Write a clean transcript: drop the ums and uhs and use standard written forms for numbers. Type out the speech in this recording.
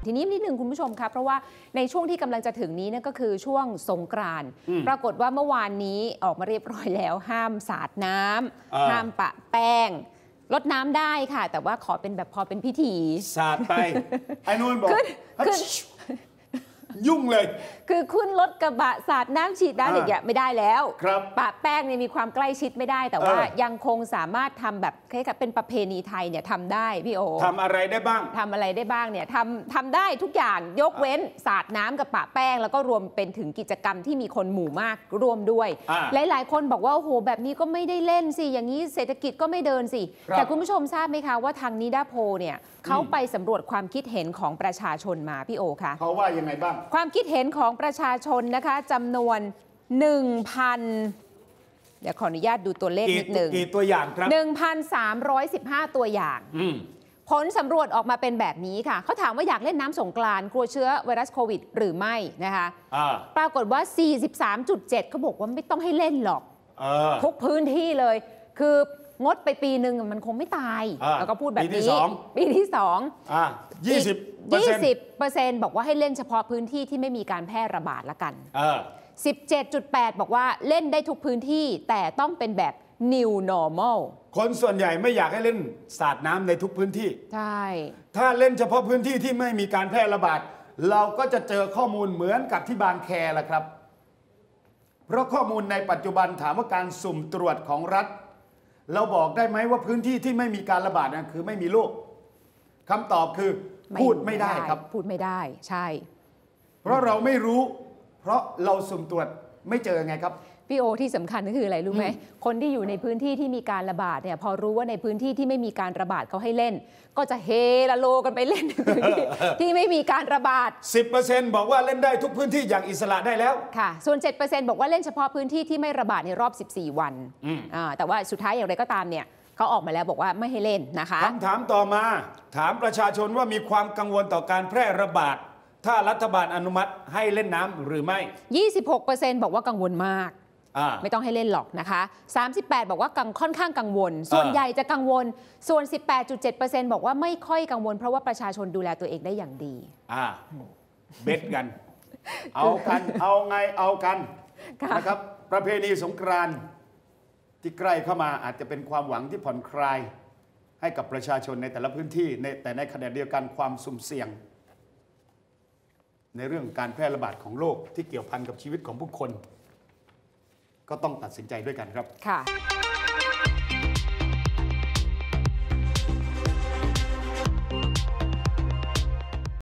ทีนี้นิดนึงคุณผู้ชมครับเพราะว่าในช่วงที่กำลังจะถึงนี้นั่นก็คือช่วงสงกรานต์ปรากฏว่าเมื่อวานนี้ออกมาเรียบร้อยแล้วห้ามสาดน้ำห้ามปะแป้งลดน้ำได้ค่ะแต่ว่าขอเป็นแบบพอเป็นพิธีสาดไปไอ้นุ่นบอกยุ่งเลยคือขึ้นรถกระบะสาดน้ำฉีดน้ำอย่างเงี้ยไม่ได้แล้วปะแป้งเนี่ยมีความใกล้ชิดไม่ได้แต่ว่ายังคงสามารถทำแบบคล้ายๆเป็นประเพณีไทยเนี่ยทำได้พี่โอทำอะไรได้บ้างเนี่ยทำได้ทุกอย่างยกเว้นสาดน้ำกับปะแป้งแล้วก็รวมเป็นถึงกิจกรรมที่มีคนหมู่มากร่วมด้วยหลายๆคนบอกว่าโอ้โหแบบนี้ก็ไม่ได้เล่นสิอย่างนี้เศรษฐกิจก็ไม่เดินสิแต่คุณผู้ชมทราบไหมคะว่าทางนิดาโพเนี่ยเขาไปสำรวจความคิดเห็นของประชาชนมาพี่โอคะเขาว่ายังไงบ้างความคิดเห็นของประชาชนนะคะจำนวน 1,000 เดี๋ยวขออนุญาตดูตัวเลขนิดหนึ่งกี่ตัวอย่างครับ 1,315 ตัวอย่างผลสำรวจออกมาเป็นแบบนี้ค่ะเขาถามว่าอยากเล่นน้ำสงกรานต์กลัวเชื้อไวรัสโควิดหรือไม่นะคะปรากฏว่า 43.7 เขาบอกว่าไม่ต้องให้เล่นหรอกทุกพื้นที่เลยคืองดไปปีหนึ่งมันคงไม่ตายแล้วก็พูดแบบนี้ปีที่20% บอกว่าให้เล่นเฉพาะพื้นที่ที่ไม่มีการแพร่ระบาดละกัน 17.8 บอกว่าเล่นได้ทุกพื้นที่แต่ต้องเป็นแบบ new normal คนส่วนใหญ่ไม่อยากให้เล่นสาดน้ำในทุกพื้นที่ใช่ถ้าเล่นเฉพาะพื้นที่ที่ไม่มีการแพร่ระบาดเราก็จะเจอข้อมูลเหมือนกับที่บางแคละครับเพราะข้อมูลในปัจจุบันถามว่าการสุ่มตรวจของรัฐเราบอกได้ไหมว่าพื้นที่ที่ไม่มีการระบาดนั่นคือไม่มีโรคคำตอบคือพูดไม่ได้ครับพูดไม่ได้ใช่เพราะเราไม่รู้เพราะเราสุ่มตรวจไม่เจอไงครับพี่โอที่สำคัญก็คืออะไรรู้ไหมคนที่อยู่ในพื้นที่ที่มีการระบาดเนี่ยพอรู้ว่าในพื้นที่ที่ไม่มีการระบาดเขาให้เล่นก็จะเฮละโลกันไปเล่นในพื้นที่ที่ไม่มีการระบาด 10% บอกว่าเล่นได้ทุกพื้นที่อย่างอิสระได้แล้วค่ะส่วน 7% บอกว่าเล่นเฉพาะพื้นที่ที่ไม่ระบาดในรอบ14วันแต่ว่าสุดท้ายอย่างไรก็ตามเนี่ยเขาออกมาแล้วบอกว่าไม่ให้เล่นนะคะคำถามต่อมาถามประชาชนว่ามีความกังวลต่อการแพร่ระบาดถ้ารัฐบาลอนุมัติให้เล่นน้ำหรือไม่ 26% บอกว่ากังวลมากไม่ต้องให้เล่นหรอกนะคะ38บอกว่าค่อนข้างกังวลส่วนใหญ่จะกังวลส่วน 18.7% บอกว่าไม่ค่อยกังวลเพราะว่าประชาชนดูแลตัวเองได้อย่างดีเบ็ดกันเอาไงเอากันนะครับประเพณีสงกรานต์ที่ใกล้เข้ามาอาจจะเป็นความหวังที่ผ่อนคลายให้กับประชาชนในแต่ละพื้นที่แต่ในขณะเดียวกันความสุ่มเสี่ยงในเรื่องการแพร่ระบาดของโรคที่เกี่ยวพันกับชีวิตของผู้คนก็ต้องตัดสินใจด้วยกันครับค่ะ